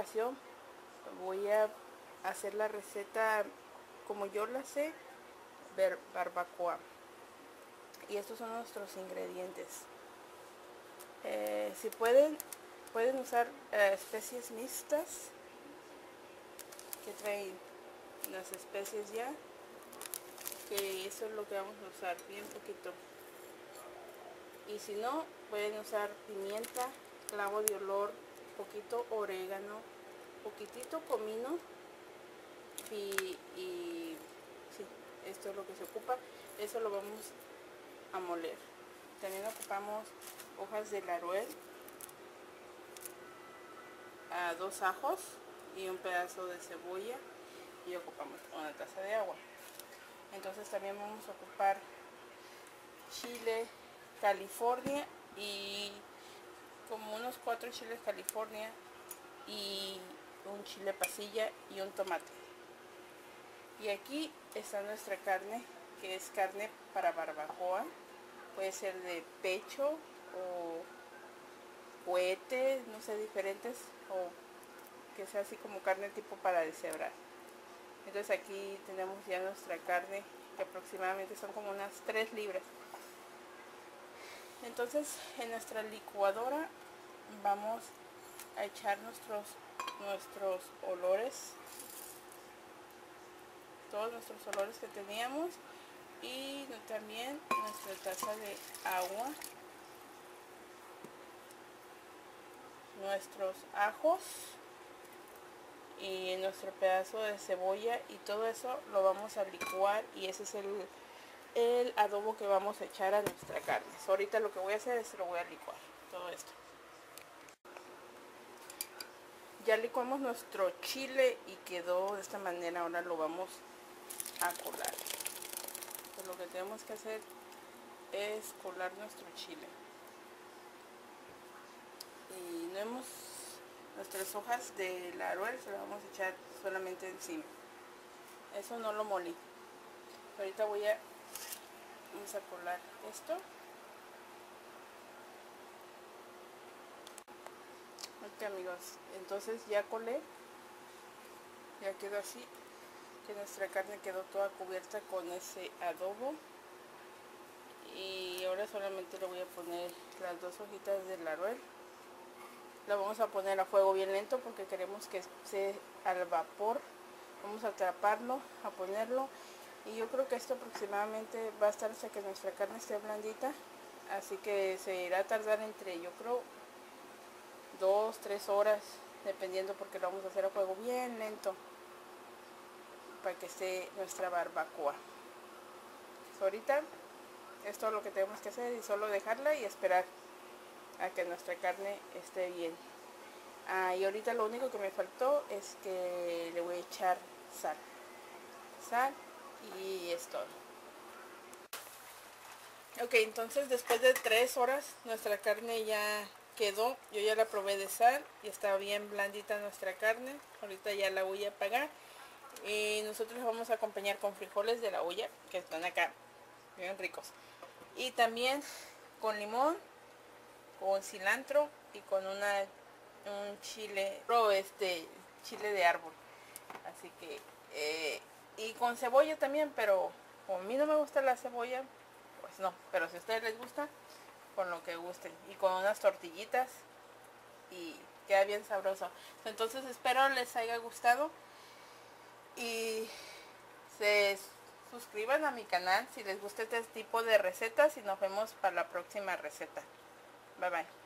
ocasión voy a hacer la receta como yo la sé, barbacoa. Y estos son nuestros ingredientes. Si pueden usar especies mixtas que traen las especies ya, que eso es lo que vamos a usar, bien poquito. Y si no, pueden usar pimienta, clavo de olor, poquito orégano, poquitito comino y sí, esto es lo que se ocupa. Eso lo vamos a moler. También ocupamos hojas de laurel, 2 ajos y un pedazo de cebolla, y ocupamos una taza de agua. Entonces también vamos a ocupar chile California, y como unos 4 chiles California, y un chile pasilla y un tomate. Y aquí está nuestra carne, que es carne para barbacoa. Puede ser de pecho o cohete, no sé, diferentes, o que sea así como carne tipo para deshebrar. Entonces aquí tenemos ya nuestra carne, que aproximadamente son como unas 3 libras. Entonces en nuestra licuadora vamos a echar nuestros olores, todos nuestros olores que teníamos, y también nuestra taza de agua, nuestros ajos y nuestro pedazo de cebolla, y todo eso lo vamos a licuar, y ese es el adobo que vamos a echar a nuestra carne. Ahorita lo que voy a hacer es lo voy a licuar todo esto. Ya licuamos nuestro chile y quedó de esta manera. Ahora lo vamos a colar. Pues lo que tenemos que hacer es colar nuestro chile. Y nuestras hojas de laurel se las vamos a echar solamente encima. Eso no lo molí. Ahorita vamos a colar esto. Ok, amigos, entonces ya colé, ya quedó así, que nuestra carne quedó toda cubierta con ese adobo. Y ahora solamente le voy a poner las 2 hojitas de laurel. La vamos a poner a fuego bien lento porque queremos que esté al vapor. Vamos a taparlo, a ponerlo, y yo creo que esto aproximadamente va a estar hasta que nuestra carne esté blandita, así que se irá a tardar entre, yo creo, 2-3 horas, dependiendo, porque lo vamos a hacer a fuego bien lento para que esté nuestra barbacoa. Ahorita es todo lo que tenemos que hacer, y solo dejarla y esperar a que nuestra carne esté bien. Y ahorita lo único que me faltó es que le voy a echar sal, y es todo. Ok, entonces después de 3 horas nuestra carne ya quedó. Yo ya la probé de sal y está bien blandita nuestra carne. Ahorita ya la voy a apagar, y nosotros la vamos a acompañar con frijoles de la olla, que están acá bien ricos, y también con limón, con cilantro, y con un chile, chile de árbol. Así que y con cebolla también, pero como a mí no me gusta la cebolla, pues no. Pero si a ustedes les gusta, con lo que gusten, y con unas tortillitas, y queda bien sabroso. Entonces espero les haya gustado, y se suscriban a mi canal si les gusta este tipo de recetas, y nos vemos para la próxima receta. Bye bye.